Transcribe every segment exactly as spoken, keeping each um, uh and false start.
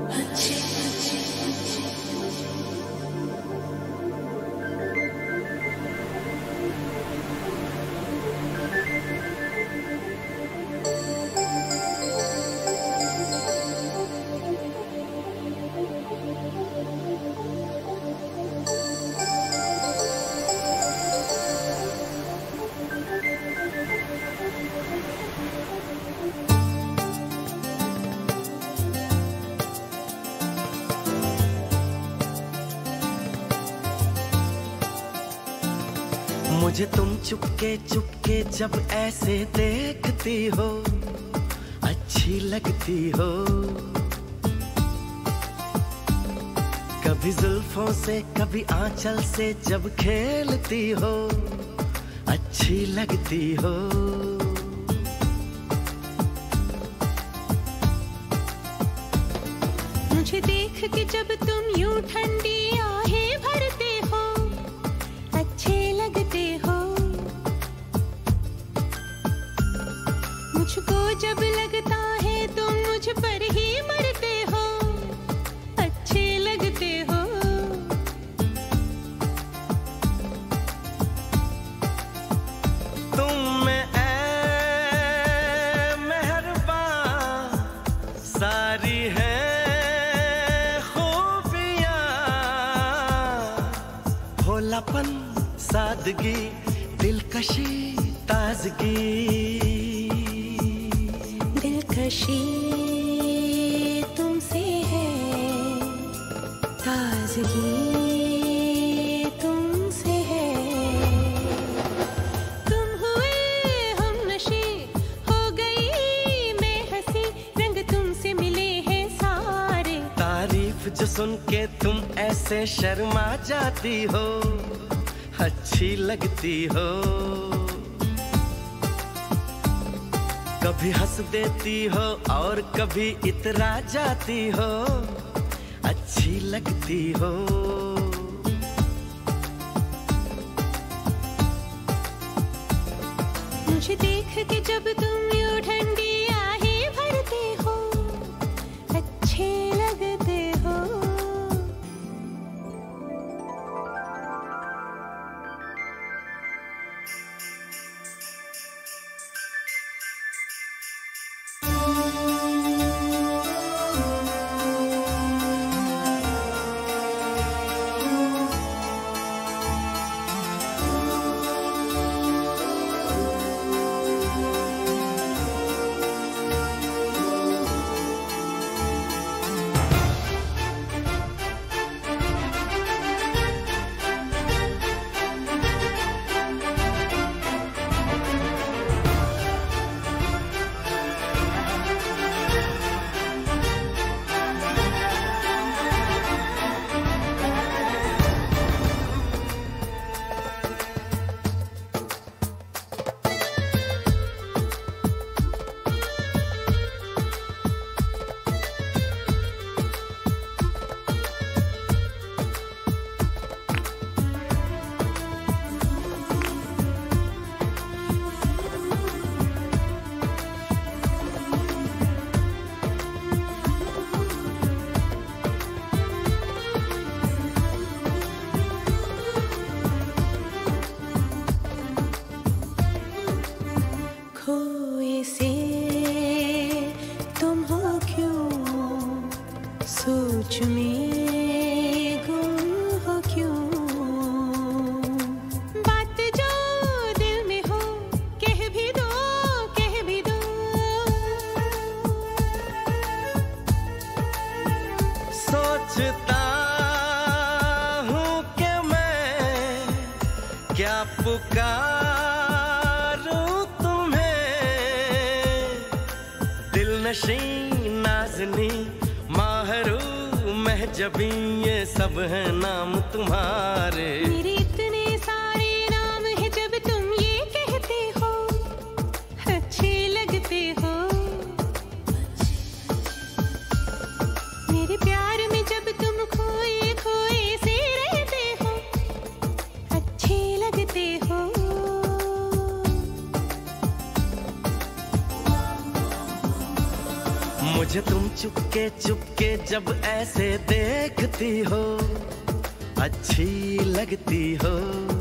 मुझे तुम चुपके चुपके जब ऐसे देखती हो, अच्छी लगती हो। कभी जुल्फों से कभी आंचल से जब खेलती हो, अच्छी लगती हो। मुझे देख के जब तुम यूं ठंडी आहें भरते हो, अच्छे लगते हो। मुझको जब लगता है तुम मुझ पर ही मरते हो, अच्छे लगते हो। तुम में ऐ मेहरबान सारी है खूबियां, भोलापन सादगी दिलकशी ताजगी। दिलकशी तुमसे है, ताजगी तुमसे है। तुम हुए हम नशे, हो गई मैं हंसी, रंग तुमसे मिले हैं सारे। तारीफ जो सुन के तुम ऐसे शर्मा जाती हो, अच्छी लगती हो। कभी हंस देती हो और कभी इतरा जाती हो, अच्छी लगती हो। मुझे देख के जब तुम यूं ठंडी आहें भरते हो, अच्छे लगते हो। खोए से तुम हो क्यों, सोच में गुम हो क्यों। बात जो दिल में हो कह भी दो, कह भी दो। सोचता हूँ कि मैं क्या पुकारूं नशी नाज़नी माहरू महजबी, ये सब है नाम तुम्हारे। मेरे इतने सारे नाम है जब तुम ये कहते हो, अच्छे लगते हो। मेरे प्यार में जब तुम खोए खोए से रहते हो, अच्छे लगते हो। मुझे तुम चुपके चुपके जब ऐसे देखती हो, अच्छी लगती हो।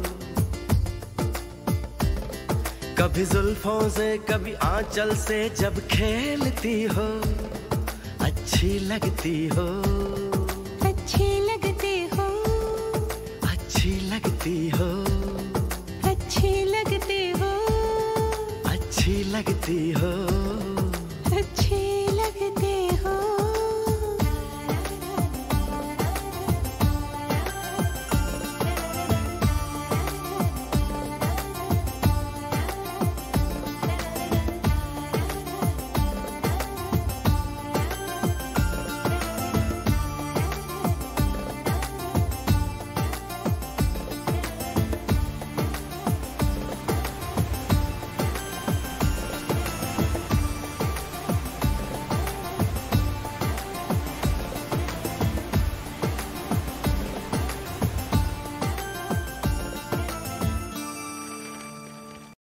कभी जुल्फों से कभी आंचल से जब खेलती हो, अच्छी लगती हो। अच्छी लगते हो, अच्छी लगती हो, अच्छी लगते हो, अच्छी लगती हो। अच्छी